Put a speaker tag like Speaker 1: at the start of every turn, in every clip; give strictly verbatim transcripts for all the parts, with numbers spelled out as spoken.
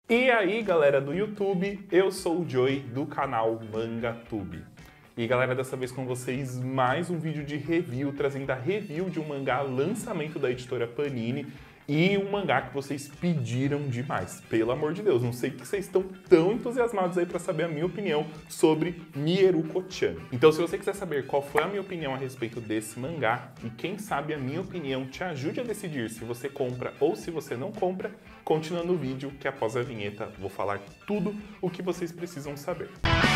Speaker 1: E aí, galera do YouTube, eu sou o Joey do canal MangaTube. E galera, dessa vez com vocês mais um vídeo de review, trazendo a review de um mangá lançamento da editora Panini e um mangá que vocês pediram demais, pelo amor de Deus. Não sei que vocês estão tão entusiasmados aí para saber a minha opinião sobre Mieruko-chan. Então, se você quiser saber qual foi a minha opinião a respeito desse mangá e quem sabe a minha opinião te ajude a decidir se você compra ou se você não compra, continua no vídeo que após a vinheta vou falar tudo o que vocês precisam saber.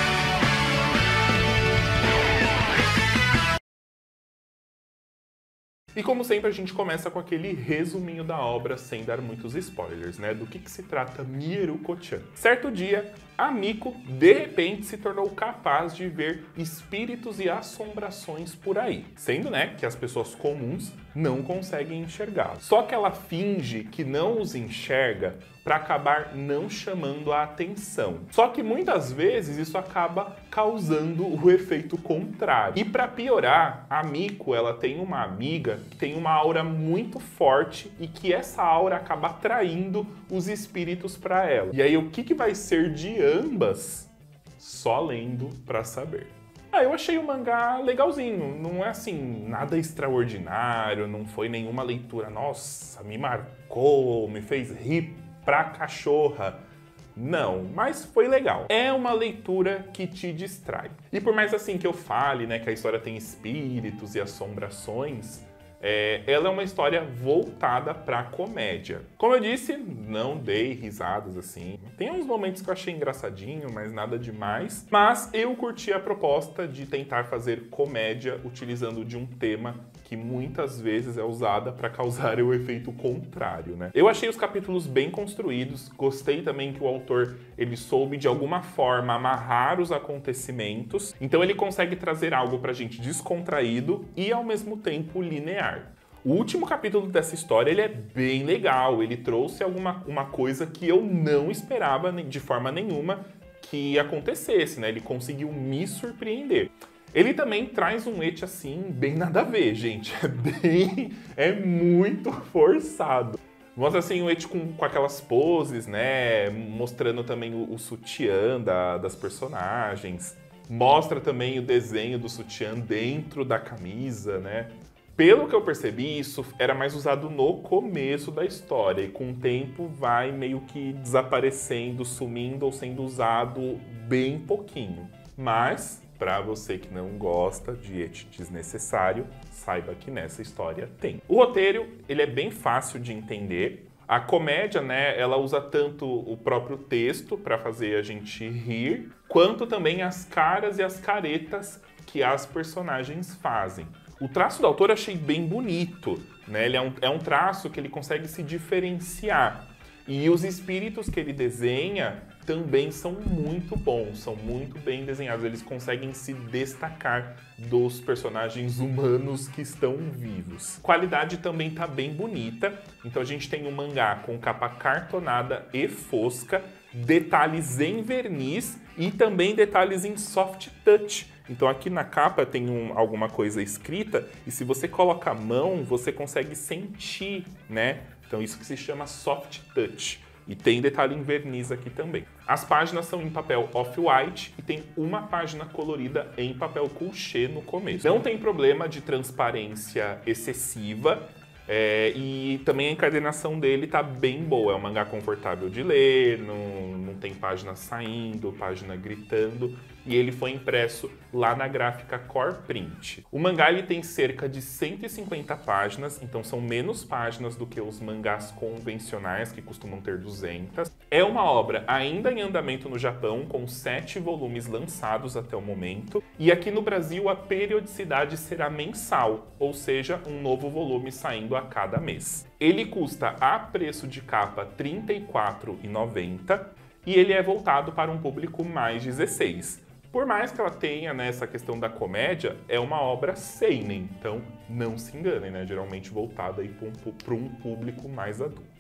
Speaker 1: E como sempre, a gente começa com aquele resuminho da obra, sem dar muitos spoilers, né? Do que, que se trata Mieruko-chan. Certo dia, a Miko, de repente, se tornou capaz de ver espíritos e assombrações por aí. Sendo, né, que as pessoas comuns não conseguem enxergá-los. Só que ela finge que não os enxerga para acabar não chamando a atenção. Só que muitas vezes isso acaba causando o efeito contrário. E para piorar, a Miko, ela tem uma amiga que tem uma aura muito forte e que essa aura acaba atraindo os espíritos para ela. E aí o que, que vai ser de ambas? Só lendo para saber. Ah, eu achei o mangá legalzinho, não é assim, nada extraordinário, não foi nenhuma leitura, nossa, me marcou, me fez rir pra cachorra. Não, mas foi legal. É uma leitura que te distrai. E por mais assim que eu fale, né, que a história tem espíritos e assombrações, É, ela é uma história voltada para comédia. Como eu disse, não dei risadas assim. Tem uns momentos que eu achei engraçadinho, mas nada demais. Mas eu curti a proposta de tentar fazer comédia utilizando de um tema que muitas vezes é usada para causar o efeito contrário, né? Eu achei os capítulos bem construídos, gostei também que o autor ele soube de alguma forma amarrar os acontecimentos, então ele consegue trazer algo pra gente descontraído e ao mesmo tempo linear. O último capítulo dessa história ele é bem legal, ele trouxe alguma uma coisa que eu não esperava de forma nenhuma que acontecesse, né? Ele conseguiu me surpreender. Ele também traz um ecchi assim, bem nada a ver, gente. É bem... é muito forçado. Mostra assim o ecchi com, com aquelas poses, né? Mostrando também o, o sutiã da, das personagens. Mostra também o desenho do sutiã dentro da camisa, né? Pelo que eu percebi, isso era mais usado no começo da história. E com o tempo vai meio que desaparecendo, sumindo ou sendo usado bem pouquinho. Mas... para você que não gosta de ecchi desnecessário, saiba que nessa história tem. O roteiro, ele é bem fácil de entender. A comédia, né, ela usa tanto o próprio texto para fazer a gente rir, quanto também as caras e as caretas que as personagens fazem. O traço do autor eu achei bem bonito, né? Ele é um, é um traço que ele consegue se diferenciar. E os espíritos que ele desenha também são muito bons, são muito bem desenhados. Eles conseguem se destacar dos personagens humanos que estão vivos. A qualidade também tá bem bonita. Então a gente tem um mangá com capa cartonada e fosca, detalhes em verniz e também detalhes em soft touch. Então aqui na capa tem um, alguma coisa escrita e se você coloca a mão, você consegue sentir, né? Então isso que se chama soft touch. E tem detalhe em verniz aqui também. As páginas são em papel off-white e tem uma página colorida em papel couché no começo. Não tem problema de transparência excessiva é, e também a encadernação dele tá bem boa. É um mangá confortável de ler, não, não tem página saindo, página gritando. E ele foi impresso lá na gráfica Core Print. O mangá ele tem cerca de cento e cinquenta páginas, então são menos páginas do que os mangás convencionais, que costumam ter duzentas. É uma obra ainda em andamento no Japão, com sete volumes lançados até o momento. E aqui no Brasil a periodicidade será mensal, ou seja, um novo volume saindo a cada mês. Ele custa a preço de capa trinta e quatro reais e noventa centavos e ele é voltado para um público mais dezesseis. Por mais que ela tenha, né, essa questão da comédia, é uma obra seinen, então não se enganem, né? Geralmente voltada para um, um público mais adulto.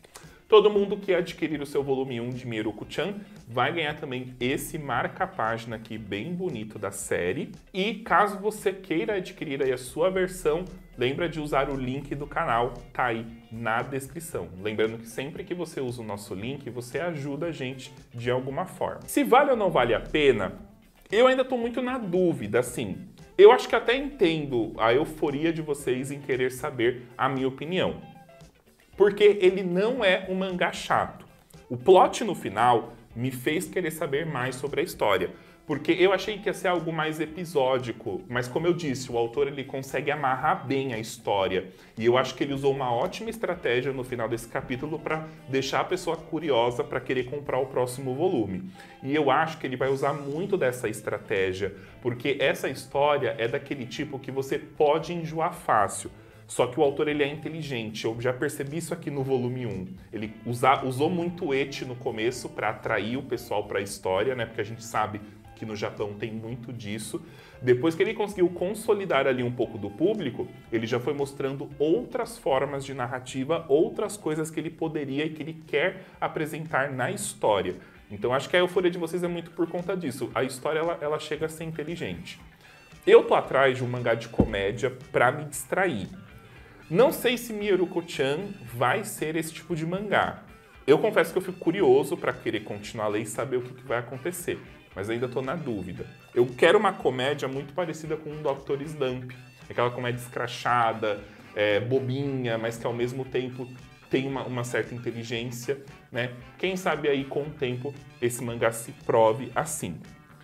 Speaker 1: Todo mundo que adquirir o seu volume um de Miruko-chan vai ganhar também esse marca-página aqui bem bonito da série. E caso você queira adquirir aí a sua versão, lembra de usar o link do canal, tá aí na descrição. Lembrando que sempre que você usa o nosso link, você ajuda a gente de alguma forma. Se vale ou não vale a pena, eu ainda tô muito na dúvida, assim. Eu acho que até entendo a euforia de vocês em querer saber a minha opinião. Porque ele não é um mangá chato. O plot no final me fez querer saber mais sobre a história. Porque eu achei que ia ser algo mais episódico, mas como eu disse, o autor ele consegue amarrar bem a história. E eu acho que ele usou uma ótima estratégia no final desse capítulo para deixar a pessoa curiosa para querer comprar o próximo volume. E eu acho que ele vai usar muito dessa estratégia, porque essa história é daquele tipo que você pode enjoar fácil. Só que o autor ele é inteligente, eu já percebi isso aqui no volume um. Ele usa, usou muito ecchi no começo para atrair o pessoal para a história, né? Porque a gente sabe que no Japão tem muito disso. Depois que ele conseguiu consolidar ali um pouco do público, ele já foi mostrando outras formas de narrativa, outras coisas que ele poderia e que ele quer apresentar na história. Então acho que a euforia de vocês é muito por conta disso. A história ela, ela chega a ser inteligente. Eu tô atrás de um mangá de comédia para me distrair. Não sei se Miruko-chan vai ser esse tipo de mangá. Eu confesso que eu fico curioso para querer continuar a ler e saber o que, que vai acontecer, mas ainda estou na dúvida. Eu quero uma comédia muito parecida com o doutor Slump, aquela comédia escrachada, é, bobinha, mas que ao mesmo tempo tem uma, uma certa inteligência, né? Quem sabe aí com o tempo esse mangá se prove assim.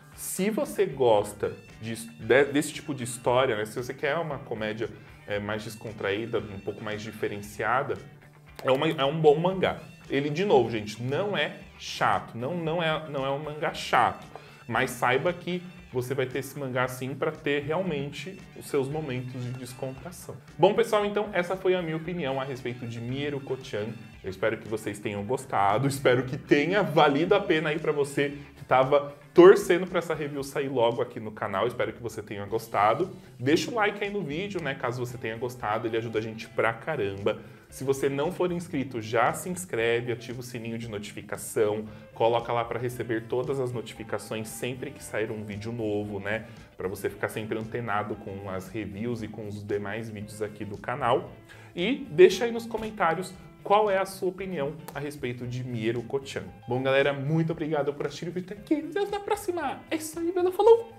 Speaker 1: Se você gosta de, de, desse tipo de história, né? Se você quer uma comédia é, mais descontraída, um pouco mais diferenciada, é, uma, é um bom mangá. Ele, de novo, gente, não é chato, não, não, é, não é um mangá chato, mas saiba que você vai ter esse mangá sim para ter realmente os seus momentos de descontração. Bom, pessoal, então essa foi a minha opinião a respeito de Miruko-chan. Eu espero que vocês tenham gostado, espero que tenha valido a pena aí para você que estava torcendo para essa review sair logo aqui no canal. Espero que você tenha gostado. Deixa o like aí no vídeo, né, caso você tenha gostado, ele ajuda a gente pra caramba. Se você não for inscrito, já se inscreve, ativa o sininho de notificação, coloca lá para receber todas as notificações sempre que sair um vídeo novo, né? Para você ficar sempre antenado com as reviews e com os demais vídeos aqui do canal. E deixa aí nos comentários qual é a sua opinião a respeito de Miruko-chan. Bom, galera, muito obrigado por assistir o vídeo até aqui. Nos vemos na próxima. É isso aí, Bela. Falou!